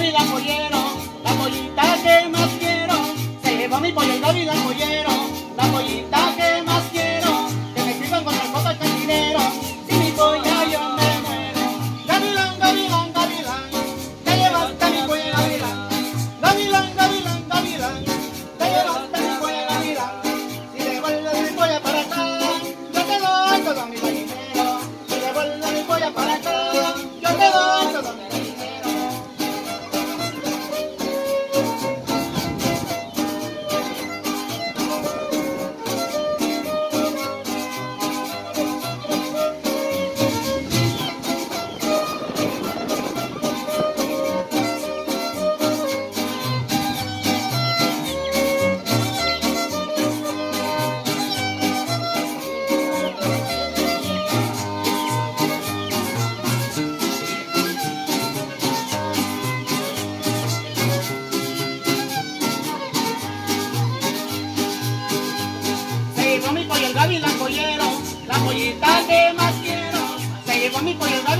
gavilán pollero, la pollita que más quiero. Se llevó mi pollo el gavilán pollero, la pollita que más quiero. Que me escriban con el copa el cantinero, si mi polla yo me muero. Gavilán, gavilán, gavilán, te llevaste mi polla gavilán. Gavilán, gavilán, gavilán, te llevaste mi polla gavilán. Si devuelves mi polla para acá, yo te doy todo mi dinero. Si devuelves mi polla para acá, yo te doy todo mi dinero. Se llevó mi pollo el gavilán pollero, la pollita que más quiero. Se llevó mi pollo el gavilán